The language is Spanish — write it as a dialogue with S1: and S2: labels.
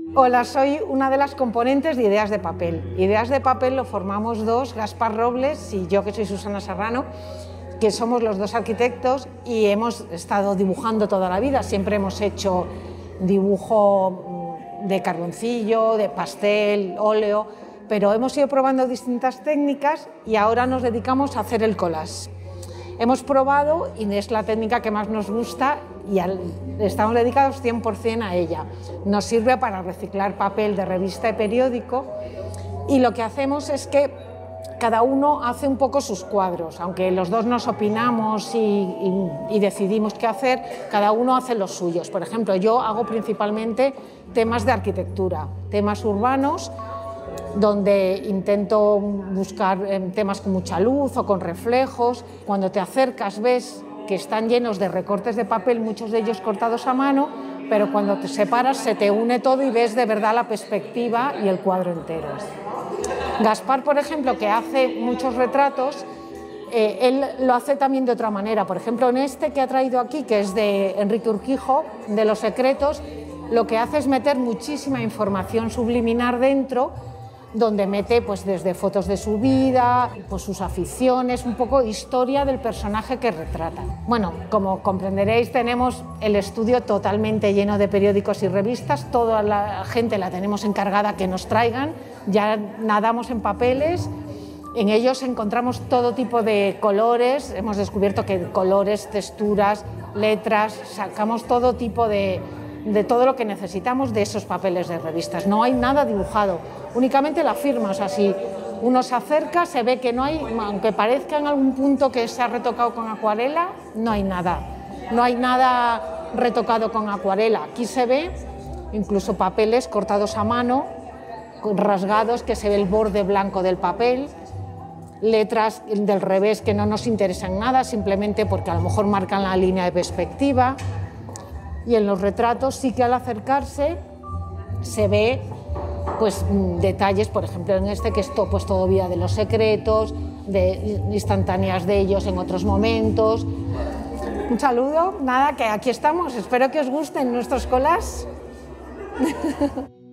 S1: Hola, soy una de las componentes de Ideas de Papel. Ideas de Papel lo formamos dos, Gaspar Robles y yo, que soy Susana Serrano, que somos los dos arquitectos y hemos estado dibujando toda la vida. Siempre hemos hecho dibujo de carboncillo, de pastel, óleo, pero hemos ido probando distintas técnicas y ahora nos dedicamos a hacer el collage. Hemos probado y es la técnica que más nos gusta y estamos dedicados 100% a ella. Nos sirve para reciclar papel de revista y periódico y lo que hacemos es que cada uno hace un poco sus cuadros, aunque los dos nos opinamos y decidimos qué hacer, cada uno hace los suyos. Por ejemplo, yo hago principalmente temas de arquitectura, temas urbanos, donde intento buscar temas con mucha luz o con reflejos. Cuando te acercas ves que están llenos de recortes de papel, muchos de ellos cortados a mano, pero cuando te separas se te une todo y ves de verdad la perspectiva y el cuadro entero. Gaspar, por ejemplo, que hace muchos retratos, él lo hace también de otra manera. Por ejemplo, en este que ha traído aquí, que es de Enrique Urquijo, de Los Secretos, lo que hace es meter muchísima información subliminar dentro, donde mete pues desde fotos de su vida, pues sus aficiones, un poco historia del personaje que retrata. Bueno, como comprenderéis, tenemos el estudio totalmente lleno de periódicos y revistas, toda la gente la tenemos encargada que nos traigan, ya nadamos en papeles, en ellos encontramos todo tipo de colores, hemos descubierto que colores, texturas, letras, sacamos todo tipo de todo lo que necesitamos de esos papeles de revistas. No hay nada dibujado, únicamente la firma. O sea, si uno se acerca, se ve que no hay, aunque parezca en algún punto que se ha retocado con acuarela, no hay nada. No hay nada retocado con acuarela. Aquí se ve incluso papeles cortados a mano, rasgados, que se ve el borde blanco del papel, letras del revés que no nos interesan nada, simplemente porque a lo mejor marcan la línea de perspectiva. Y en los retratos sí que al acercarse se ve pues, detalles, por ejemplo en este que es pues, todo vida de Los Secretos, de instantáneas de ellos en otros momentos. Un saludo, nada, que aquí estamos, espero que os gusten nuestros collages.